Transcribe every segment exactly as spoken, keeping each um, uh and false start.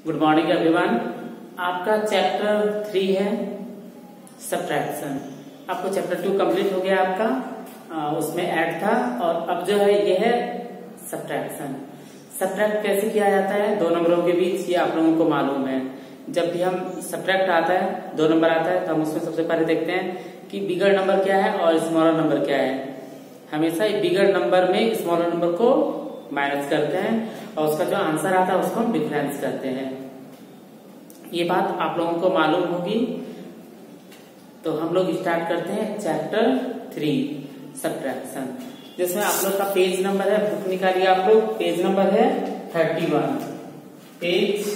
Good morning everyone. आपका chapter three है subtraction. आपको चैप्टर टू कंप्लीट हो गया आपका, आ, उसमें ऐड था और अब जो है ये है सब्ट्रैक्शन। सब्ट्रैक्ट कैसे किया जाता है दो नंबरों के बीच, ये आप लोगों को मालूम है। जब भी हम सब्ट्रैक्ट आता है, दो नंबर आता है, तो हम उसमें सबसे पहले देखते हैं कि बिगर नंबर क्या है और स्मॉलर नंबर क्या है। हमेशा बिगर नंबर में स्मॉलर नंबर को माइनस करते हैं और उसका जो आंसर आता है उसको हम डिफरेंस करते हैं। ये बात आप लोगों को मालूम होगी। तो हम लोग स्टार्ट करते हैं चैप्टर थ्री सब्ट्रैक्शन, जिसमें आप लोग का पेज नंबर है, बुक निकालिए आप लोग, पेज नंबर है thirty one, page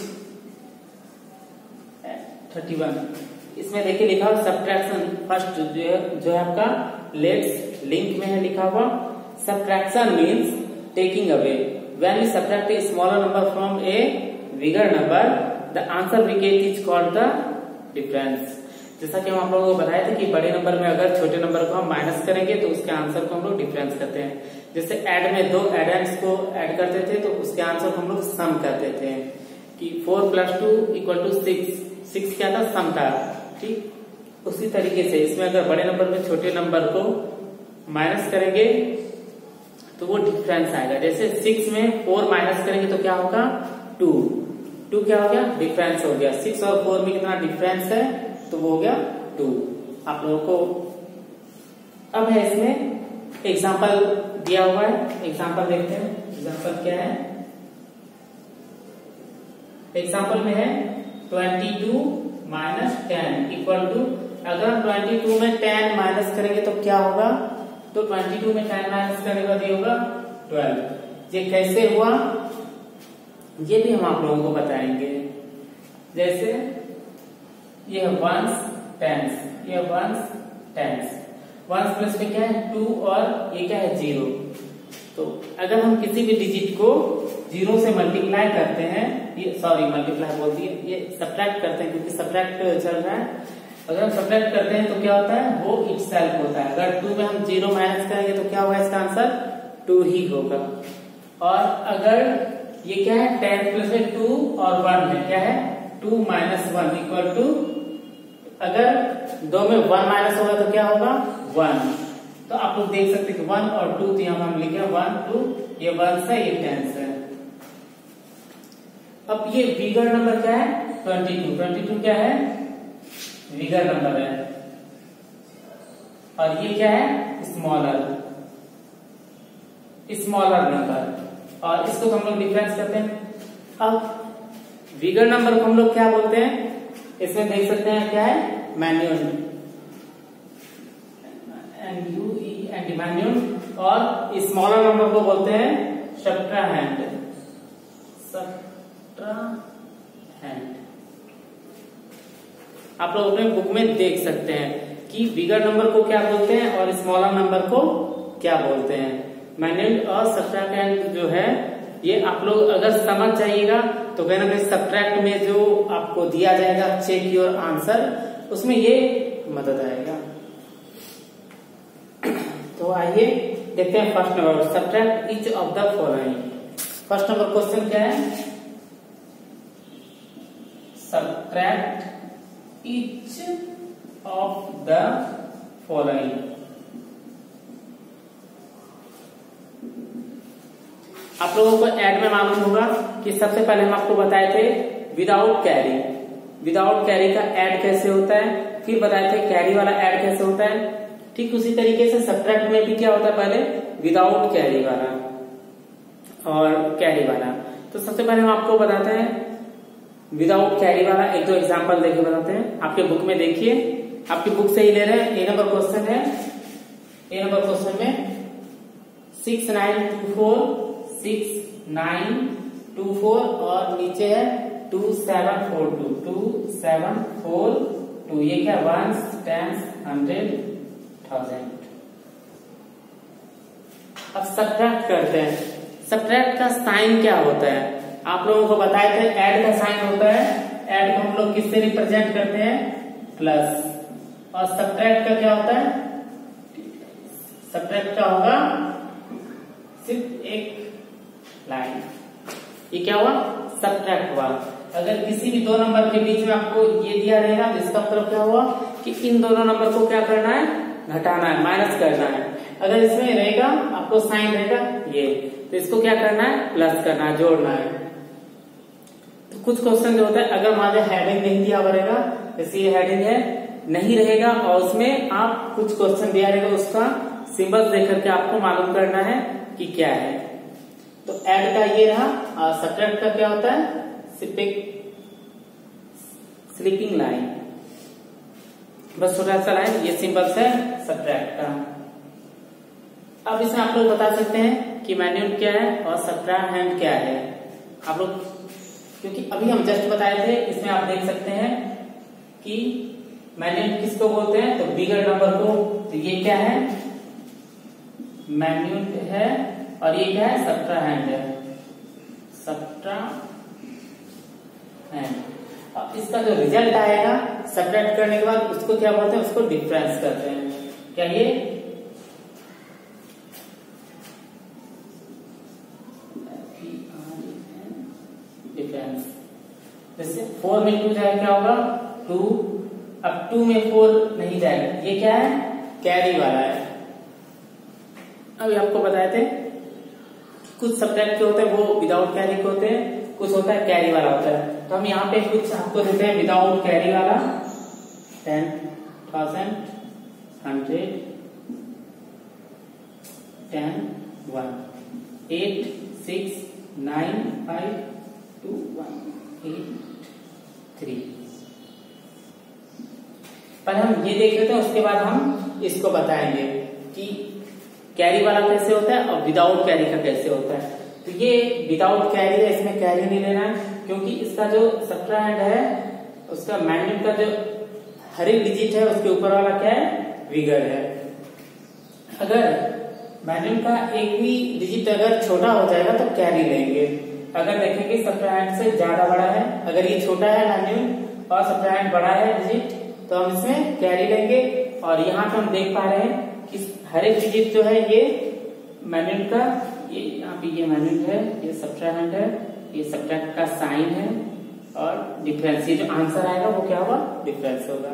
thirty one. इसमें देखिए लिखा हुआ सब्ट्रैक्शन। फर्स्ट जो है जो है आपका लेट्स लिंक में है लिखा हुआ subtraction means taking away when we subtract a smaller number from a bigger number the answer we get is called the difference. जैसा कि हम आप लोगों को बताया था कि बड़े नंबर में अगर छोटे नंबर को हम माइनस करेंगे तो उसके आंसर को हम लोग डिफरेंस करते हैं। जैसे ऐड में दो एडेंट्स को ऐड करते थे तो उसके आंसर को हम लोग सम करते थे कि four plus two equal to six. Six क्या था? सम था। ठीक उसी तरीके से इसमें अगर बड़े नंबर में छोटे नंबर को माइनस करेंगे तो वो डिफरेंस आएगा। जैसे सिक्स में फोर माइनस करेंगे तो क्या होगा? टू। टू क्या हो गया? डिफरेंस हो गया। सिक्स और फोर में कितना डिफरेंस है तो वो हो गया टू। आप लोगों को अब है इसमें एग्जाम्पल दिया हुआ है, एग्जाम्पल देखते हैं। एग्जाम्पल क्या है? एग्जाम्पल में है twenty two minus ten equal to, अगर हम ट्वेंटी टू में टेन माइनस करेंगे तो क्या होगा? तो ट्वेंटी टू में टेन माइनस करने का ये होगा ट्वेल्व। ये कैसे हुआ ये भी हम आप लोगों को बताएंगे। जैसे ये वंस टेंस, ये वंस टेंस, वंस प्लस में क्या है? टू और ये क्या है? जीरो। तो अगर हम किसी भी डिजिट को जीरो से मल्टीप्लाई करते हैं, ये सॉरी मल्टीप्लाई बोलती है, ये सब्ट्रैक्ट करते हैं क्योंकि सब्ट्रैक्ट चल रहा है। अगर हम सब्ट्रैक्ट करते हैं तो क्या होता है? वो इटसेल्फ होता है। अगर टू में हम जीरो माइनस करेंगे तो क्या होगा? इसका आंसर टू ही होगा। और अगर ये क्या है? टेन प्लस में टू और वन है, क्या है? Two minus one equal to, अगर दो में वन माइनस होगा तो क्या होगा? वन। तो आप लोग देख सकते हैं कि वन और टू, तो यहां हम लिखे वन टू, ये वन है, ये टेंस है। अब ये बिगर नंबर क्या है? Twenty to. ट्वेंटी टू क्या है? बिगर नंबर है। और ये क्या है? Smaller, smaller number. और इसको तो हम लोग डिफरेंस करते हैं। अब बिगर नंबर को हम लोग क्या बोलते हैं? इसमें देख सकते हैं क्या है? Minuend, N U E N minuend. और स्मॉलर नंबर को बोलते हैं सब्ट्राहैंड, सब्ट्राहैंड। आप लोग अपने बुक में देख सकते हैं कि बिगर नंबर को क्या बोलते हैं और स्मॉलर नंबर को क्या बोलते हैं। मैन्यूल और सब्ट्रैक्ट जो है ये आप लोग अगर समझ जाइएगा तो कहना कि सब्ट्रैक्ट में जो आपको दिया जाएगा चेक योर आंसर, उसमें ये मदद आएगा। तो आइए देखते हैं first number, subtract each of the following. First number question क्या है? Subtract each of the following. आप लोगों को ऐड में मालूम होगा कि सबसे पहले हम आपको बताए थे विदाउट कैरी, विदाउट कैरी का ऐड कैसे होता है, फिर बताए थे कैरी वाला ऐड कैसे होता है। ठीक उसी तरीके से सब्ट्रैक्ट में भी क्या होता है? पहले विदाउट कैरी वाला और कैरी वाला। तो सबसे पहले हम आपको बताते हैं विदाउट कैरी वाला, एक दो एग्जाम्पल देके बताते हैं। आपके बुक में देखिए, आपकी बुक से ही ले रहे हैं। ए नंबर क्वेश्चन है, ए नंबर क्वेश्चन में six nine two four, six nine two four और नीचे है two seven four two, two seven four two. ये क्या? Ones tens hundred thousand. अब सब्ट्रैक्ट करते हैं। सब्ट्रैक्ट का साइन क्या होता है? आप लोगों को बताए थे ऐड का साइन होता है। ऐड को हम लोग किससे रिप्रेजेंट करते हैं? प्लस। और सब्ट्रैक्ट का क्या होता है? सब्ट्रैक्ट का होगा सिर्फ एक लाइन। ये क्या हुआ? सब्ट्रैक्ट हुआ। अगर किसी भी दो नंबर के बीच में आपको ये दिया रहेगा तो इसका मतलब क्या हुआ कि इन दोनों नंबर को क्या करना है, घटाना है, माइनस करना है। अगर इसमें रहेगा आपको साइन रहेगा ये, तो इसको क्या करना है, प्लस करना है, जोड़ना है। तो कुछ क्वेश्चन जो होता है अगर मान लीजिए हेडिंग नहीं दिया हुआ रहेगा, जैसे ये हेडिंग है नहीं रहेगा और उसमें आप कुछ क्वेश्चन दिया रहेगा उसका सिंबल देख करके आपको मालूम करना है कि क्या है। तो ऐड का ये रहा और सब्ट्रैक्ट का क्या होता है, स्लीपिंग लाइन, बस छोटा सा लाइन, ये सिंबल्स है सब्ट्रैक्ट का। अब इसमें आप लोग बता सकते हैं कि मैन्यूट क्या है और सब्ट्रैक्ट क्या है। आप लोग क्योंकि अभी हम जस्ट बताए थे, इसमें आप देख सकते हैं कि मैन्यूट किसको बोलते हैं, तो बिगर नंबर को। तो ये क्या है, मैन्यूट है और ये क्या है, सब्ट्रैक्ट है, सब्ट्रैक्ट। अब इसका जो रिजल्ट आएगा सब्ट्रैक्ट करने के बाद उसको क्या बोलते हैं, उसको डिफरेंस कहते हैं। क्या ये डिफरेंस, जैसे फोर में टू जाएगा क्या होगा, टू। अब टू में फोर नहीं जाएगा, ये क्या है, कैरी वाला है। अभी आपको बताए थे कुछ सब्ट्रैक्ट के होते हैं वो विदाउट कैरी के होते हैं, कुछ होता है कैरी वाला होता है। तो हम यहाँ पे कुछ आपको देते हैं विदाउट कैरी वाला, ten thousand, hundred, ten, one, eight, six, nine, five, two, one, eight, three. पर हम ये देख लेते हैं, उसके बाद हम इसको बताएंगे कि कैरी वाला कैसे होता है और विदाउट कैरी का कैसे होता है। तो ये विदाउट कैरी है, इसमें कैरी नहीं लेना है क्योंकि इसका जो सब्ट्रैक्ट है उसका मैग्नेट का जो हर एक डिजिट है उसके ऊपर वाला क्या है, विगर है। अगर मैग्नेट का एक भी डिजिट अगर छोटा हो जाएगा तो कैरी लेंगे। अगर देखेंगे सब्ट्रैक्ट से ज्यादा बड़ा है, अगर ये छोटा है मैग्नेट और सब्ट्रैक्ट बड़ा है डिजिट, तो हम इसमें कैरी लेंगे। और यहाँ पे हम देख पा रहे हैं कि हर एक डिजिट जो है ये मैग्नेट का, ये यहाँ पे ये मैग्नेट है, ये सब्ट्रैक्ट है, ये सब्ट्रैक्ट का साइन है और डिफरेंस, ये जो आंसर आएगा वो क्या होगा, डिफरेंस होगा।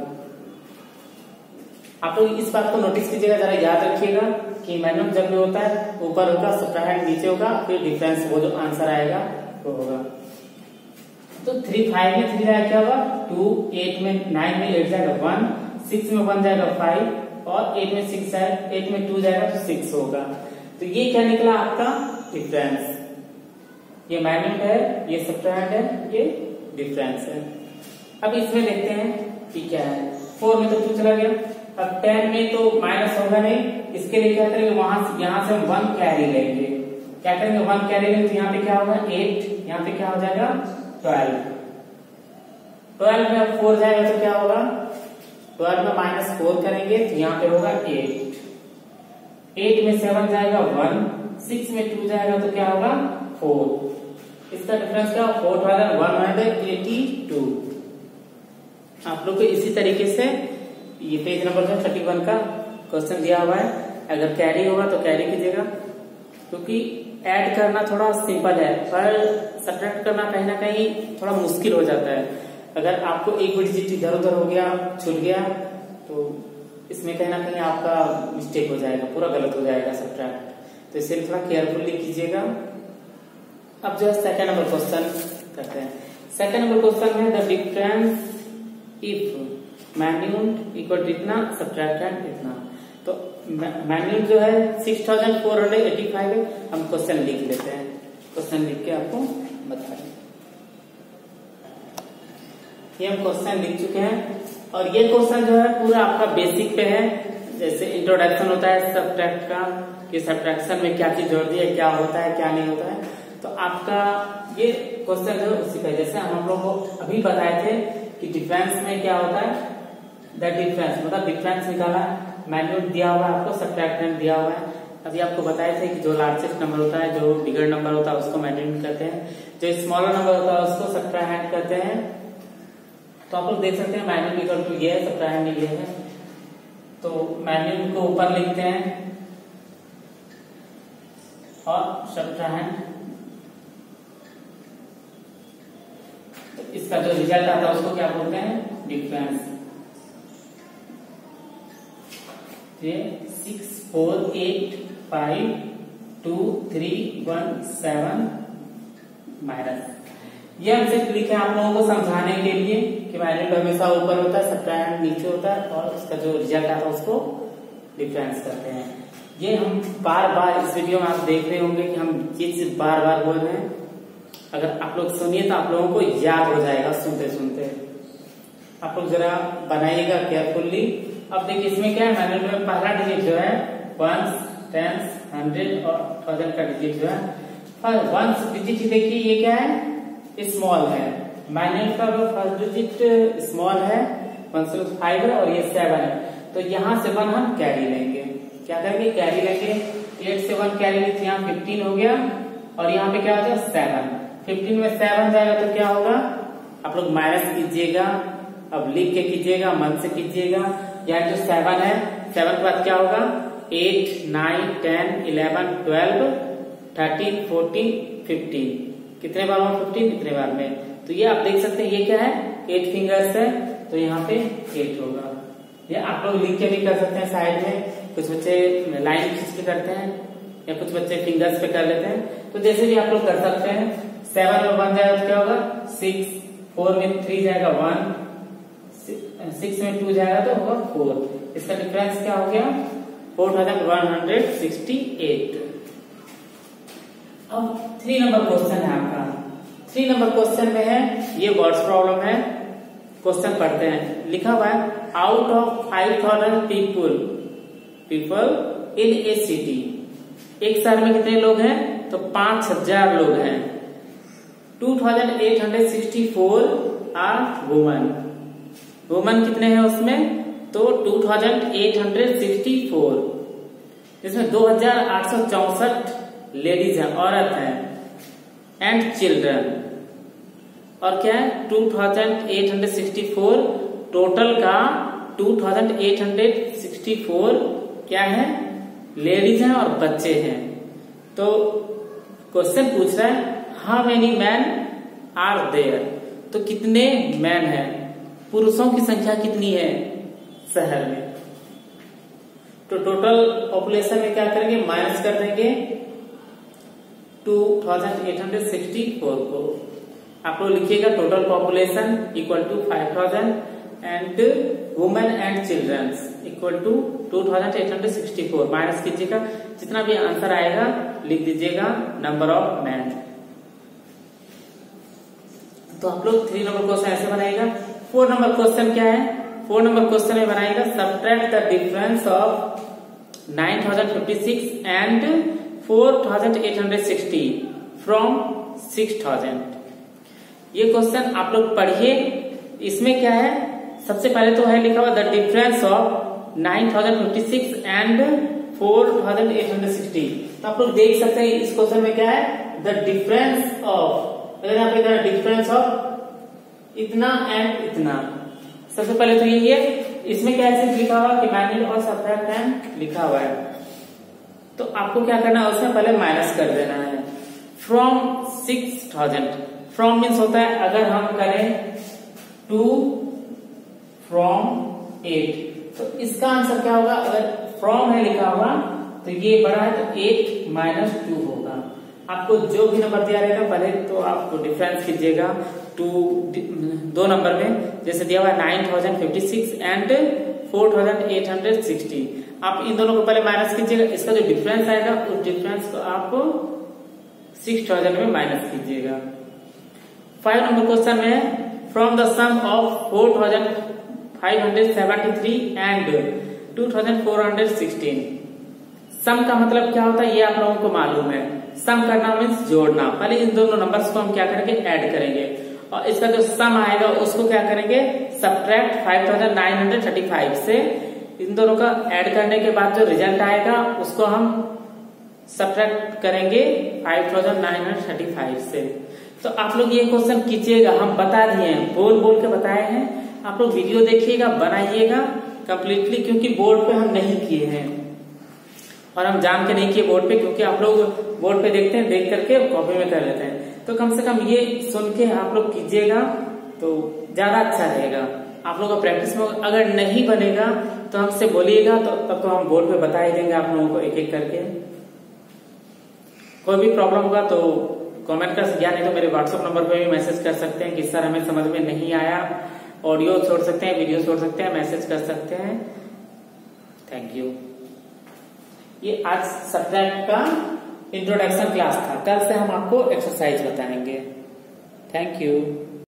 आप लोग इस बात को नोटिस कीजिएगा, जरा याद रखिएगा कि मैग्नेट जब भी होता है ऊपर होगा, सब्ट्रैक्ट नीचे होगा, फिर डिफरेंस वो जो आंसर आएगा वो होगा। तो थ्री फाइव में थ्री जाएगा क्या होगा, टू, एट में नाइन में एट जाएगा वन, सिक्स में वन जाएगा फाइव और एट में सिक्स जाएगा, एट में टू जाएगा तो सिक्स होगा। तो ये क्या निकला आपका, डिफरेंस। ये मैग्नेट है, ये सब्ट्रैक्ट है, ये डिफरेंस है। अब इसमें देखते हैं कि क्या है। फोर में तो टू चला गया, अब टेन में तो माइनस होगा नहीं, इसके लिए क्या करेंगे, वहां से यहां से हम वन कैरी लेंगे। क्या करेंगे, वन कैरी लेंगे तो यहाँ पे क्या होगा, एट, यहाँ पे क्या हो जाएगा, ट्वेल्व। ट्वेल्व में फोर जाएगा तो क्या होगा, ट्वेल्व में माइनस फोर करेंगे तो यहाँ पे होगा एट। एट में सेवन जाएगा वन, सिक्स में टू जाएगा तो क्या होगा, फोर। इसका डिफरेंस क्या होगा, four thousand one hundred eighty two. आप लोग को इसी तरीके से ये पेज नंबर जो थर्टी वन का क्वेश्चन दिया हुआ है, अगर कैरी होगा तो कैरी कीजिएगा, क्योंकि ऐड करना थोड़ा सिंपल है पर सब्ट्रैक्ट करना कहीं ना कहीं थोड़ा मुश्किल हो जाता है। अगर आपको एक भी डिजिट इधर उधर हो गया, छूट गया, तो इसमें कहीं ना कहीं आपका मिस्टेक हो जाएगा, पूरा गलत हो जाएगा सब्ट्रैक्ट। तो इसलिए थोड़ा केयरफुली कीजिएगा। अब जो है सेकंड नंबर क्वेश्चन करते हैं। सेकंड नंबर क्वेश्चन है the difference if magnitude equal to इतना, सब्ट्रैक्टेंट इतना। तो मैग्नीट्यूड जो है six thousand four hundred eighty five है। हम क्वेश्चन लिख लेते हैं, क्वेश्चन लिख के आपको बता दें। ये हम क्वेश्चन लिख चुके हैं और ये क्वेश्चन जो है पूरा आपका बेसिक पे है। जैसे इंट्रोडक्शन होता है सब्ट्रैक्ट का, कि सब्ट्रैक्शन में क्या चीज जोड़ती है, क्या होता है, क्या नहीं होता है, तो आपका ये क्वेश्चन जो है उसी का। जैसे हम आप लोग को अभी बताए थे कि डिफरेंस में क्या होता है, द डिफरेंस मतलब डिफरेंस निकाला, मैग्नीट्यूड दिया हुआ है आपको, सब्ट्रैक्टेंट दिया हुआ है। अभी आपको बताए थे कि जो लार्जेस्ट नंबर होता है, जो बिगर नंबर होता है उसको मैग्नीट्यूड कहते हैं, जो स्मॉलर नंबर होता है उसको सब्ट्रैक्टेंट कहते हैं। तो आप लोग देख सकते हैं मैग्नीट्यूड इक्वल टू ये है, सब्ट्रैक्टेंट ये है। तो मैग्नीट्यूड को ऊपर लिखते हैं और सब्ट्रैक्टेंट, तो इसका जो रिजल्ट आता है उसको क्या बोलते हैं, डिफरेंस। ये six four eight five two three one seven minus, ये हमसे क्लिक है आप लोगों को समझाने के लिए कि मैग्नीट्यूड हमेशा ऊपर होता है, सब्ट्रैक्ट नीचे होता है, और उसका जो रिजल्ट आता है उसको डिफरेंस करते हैं। ये हम बार बार इस वीडियो में आप देख रहे होंगे कि हम ये चीज बार बार बोल रहे हैं। अगर आप लोग सुनिए तो आप लोगों को याद हो जाएगा सुनते सुनते। आप लोग जरा बनाइएगा केयरफुल्ली। अब देखिए इसमें क्या है, मैग्नीट्यूड में पहला डिजिट जो है वंस, टेंस, हंड्रेड और थाउजेंड का डिजिट जो है, वंस डिजिट देखिए ये क्या है, स्मॉल है। मैग्नीट्यूड का फर्स्ट डिजिट स्मॉल है, वन से फाइव है और ये सेवन है, तो यहाँ से वन हम कैरी लेंगे। क्या करेंगे, कैरी लेंगे। एट से वन कैरी लेते, यहाँ फिफ्टीन हो गया, और यहाँ पे क्या हो जाएगा सेवन। फिफ्टीन में सेवन जाएगा तो क्या होगा, आप लोग माइनस कीजिएगा, अब लिख के कीजिएगा, मन से कीजिएगा। यहाँ जो सेवन है, सेवन के बाद क्या होगा, eight, nine, ten, eleven, twelve, thirteen, fourteen, fifteen. कितने बार में फिफ्टीन, कितने बार में, तो ये आप देख सकते हैं ये क्या है, एट फिंगर्स है, तो यहाँ पे एट होगा। ये आप लोग लिख के भी कर सकते हैं साइड में, कुछ बच्चे लाइन खींच के करते हैं या कुछ बच्चे फिंगर्स पे कर लेते हैं, तो जैसे भी आप लोग कर सकते हैं। सेवन में वन जाएगा तो क्या होगा, सिक्स, फोर में थ्री जाएगा वन, सिक्स में टू जाएगा तो होगा फोर। इसका डिफरेंस क्या हो गया, four thousand one hundred sixty eight. अब थ्री नंबर क्वेश्चन है आपका। थ्री नंबर क्वेश्चन में है, ये वर्ड्स प्रॉब्लम है। क्वेश्चन पढ़ते हैं। लिखा हुआ है, out of five thousand people people in a city, एक शहर में कितने लोग हैं, तो पांच हजार लोग हैं। Two thousand eight hundred sixty four are women, women कितने हैं उसमें, तो two thousand eight hundred sixty four, इसमें दो हजार आठ सौ चौसठ लेडीज हैं, औरत हैं, एंड चिल्ड्रन, और क्या है two thousand eight hundred sixty four, total का two thousand eight hundred sixty four क्या है, लेडीज हैं और बच्चे हैं। तो क्वेश्चन पूछ रहा है, how many man are there, तो कितने मैन हैं, पुरुषों की संख्या कितनी है शहर में। तो टोटल पॉपुलेशन में क्या करेंगे, माइनस कर देंगे two thousand eight hundred sixty four को। आप लोग लिखिएगा total population equal to five thousand and women and childrens equal to two thousand eight hundred sixty four, minus कीजिएगा, जितना भी आंसर आएगा लिख दीजिएगा नंबर ऑफ मैन। तो आप लोग थ्री नंबर क्वेश्चन ऐसे बनाएगा। फोर नंबर क्वेश्चन क्या है, फोर नंबर क्वेश्चन में बनाएगा, subtract the difference of nine thousand fifty six and four thousand eight hundred sixty from six thousand. ये क्वेश्चन आप लोग पढ़िए। इसमें क्या है, सबसे पहले तो है लिखा हुआ the difference of nine thousand fifty six and four thousand eight hundred sixty. तो आप लोग देख सकते हैं इस क्वेश्चन में क्या है, द डिफरेंस ऑफ, अगर यहाँ पे डिफरेंस ऑफ इतना एंड इतना, सबसे पहले तो यही है। इसमें क्या है लिखा हुआ कि मैग्नीट्यूड और सब्ट्रैक्ट एंड लिखा हुआ है, तो आपको क्या करना है, उसमें पहले माइनस कर देना है। From six thousand, from means होता है अगर हम करें टू फ्रॉम एट, तो इसका आंसर क्या होगा, अगर फ्रॉम है लिखा हुआ तो ये बड़ा है तो एट माइनस टू होगा। आपको जो भी नंबर दिया रहेगा पहले तो आपको डिफरेंस कीजिएगा टू दो नंबर में, जैसे दिया हुआ nine thousand fifty six and four thousand eight hundred sixty, आप इन दोनों को पहले माइनस कीजिएगा, इसका जो डिफरेंस आएगा उस डिफरेंस को आप सिक्स थाउजेंड में माइनस कीजिएगा। फाइव नंबर क्वेश्चन में, from the sum of four thousand five hundred seventy three and two thousand four hundred sixteen, sum का मतलब क्या होता है ये आप लोगों को मालूम है। सम करना मीन्स जोड़ना, पहले इन दोनों नंबर्स को हम क्या करेंगे, ऐड करेंगे, और इसका जो सम आएगा उसको क्या करेंगे, subtract five thousand nine hundred thirty five से। इन दोनों का ऐड करने के बाद जो रिजल्ट आएगा उसको हम सब्ट्रैक्ट करेंगे five thousand nine hundred thirty five से। तो आप लोग ये क्वेश्चन कीजिएगा, हम बता दिए हैं, बोल बोल के बताए हैं, आप लोग वीडियो देखिएगा, बनाइएगा कंप्लीटली, क्योंकि बोर्ड पे हम नहीं किए हैं और हम जान के नहीं किए बोर्ड पे, क्योंकि आप लोग बोर्ड पे देखते हैं, देख करके कॉपी में कर लेते हैं। तो कम से कम ये सुन के आप लोग कीजिएगा तो ज्यादा अच्छा रहेगा। आप लोगों का प्रैक्टिस में अगर नहीं बनेगा तो हमसे बोलिएगा, तो तब तो हम बोर्ड पे बता ही देंगे आप लोगों को एक एक करके। कोई भी प्रॉब्लम होगा तो कमेंट कर सकते, या नहीं तो मेरे व्हाट्सएप नंबर पे भी मैसेज कर सकते हैं कि सर हमें समझ में नहीं आया। ऑडियो छोड़ सकते हैं, वीडियो छोड़ सकते हैं, मैसेज कर सकते हैं। Thank you. ये आज सब्जेक्ट का इंट्रोडक्शन क्लास था, कल से हम आपको एक्सरसाइज बताएंगे। Thank you.